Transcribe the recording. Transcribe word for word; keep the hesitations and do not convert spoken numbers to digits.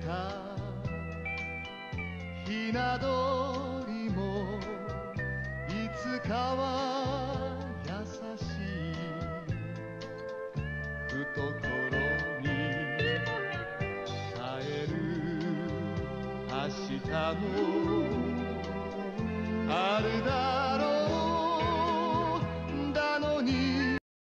たひな鳥もいつかは優しい懐に帰る明日も